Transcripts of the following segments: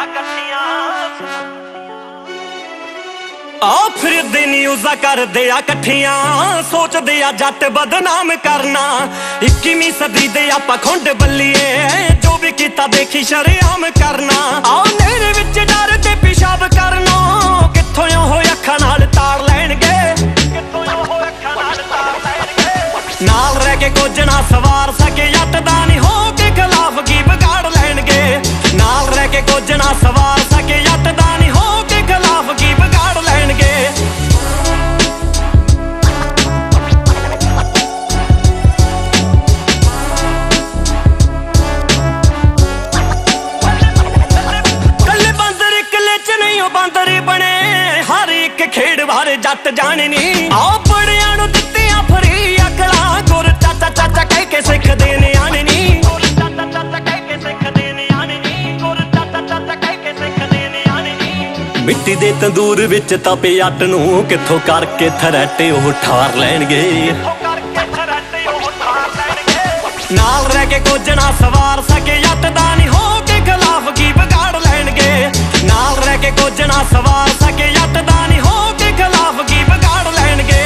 आ फिरदे न्यूज़ा करदे आ कट्ठियां, सोचदे आ जट बदनाम करना। 21वीं सदी दे आपां खुंड बल्लीए, जो भी कीता देखी शरेआम करना। आ नेरे विच डर ते पेशाब करना, कित्थों हो अखां नाल ताड़ लैणगे, नाल रह के कुछ ना सवार सके जट दा नहीं हो के खिलाफ की बिगाड़ लैणगे। नाल रह के कुछ ना सवार सके जट दा नहीं हो के खिलाफ की बिगाड़ लैणगे। कल्ले बंदर इकले च नहीं हो बंदर बने, हर एक खेड़ बारे जट जाने नी। आओ बड़ियां नूं दित्तियां फरी अकलां, गुर चाचा चाचा कह के सिखदे ने आने नी। मिट्टी दे तंदूर विच तपे अट नूं, कित्थों करके थरैटे ओह ठार लैणगे। नाल रह के कुछ ना सवार सके जट दा नहीं हो के खिलाफ की बिगाड़ लैणगे। नाल रह के कुछ ना सवार सके जट दा नहीं हो के खिलाफ की बिगाड़ लैणगे।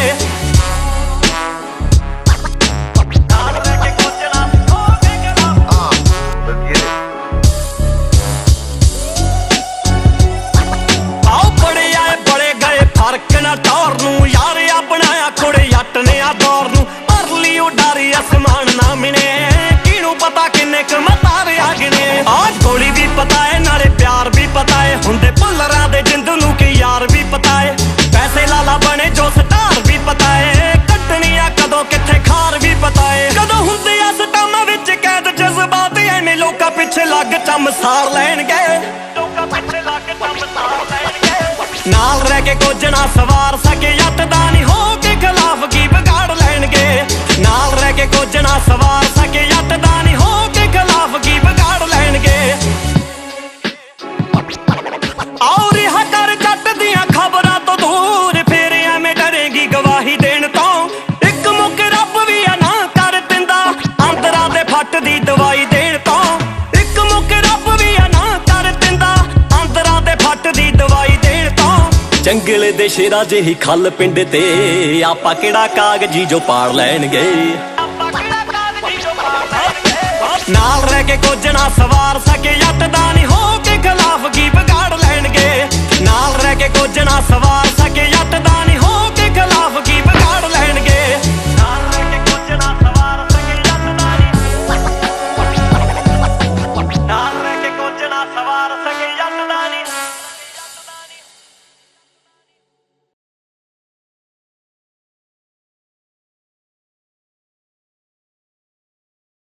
आसमान ना मिने, किनू पता किन्ने क मतारे आगने। आज गोली भी पता है नाले प्यार भी पता है, हुंदे भुल्लरां दे जिंद नूं की यार भी पता है। पैसे लाला बने जो स्टार भी पता है, कट्टनी आ कदों कित्थे खार भी पता है। कदों हुंदे आ सटामां विच कैद जज्बात, एवें लोकां पिछे लग चम सार लैणगे। नाल रह के कुछ ना सवार सके जट दा नहीं हो के खिलाफ की बिगाड़ लैणगे। नाल रह के कुछ ना सवार सके जट दा नहीं हो के खिलाफ की बिगाड़ लैणगे। आओ रिहा कर जट दियां खबरां तो दूर, फिर एवें डरेगी गवाही देण तो। इक मुक रब भी ना कर दिंदा, अंदरां दे फट दी दवाई देण तो। इक मुक रब भी ना कर दिंदा, अंदरां दे फट दी दवाई देण तो। जंगल दे शेरा जेही खल पिंड ते, आपां किहड़ा कागजी जो पाड़ लैणगे। नाल रह के कुछ ना सवार सके जट दा नहीं हो के खिलाफ की बिगाड़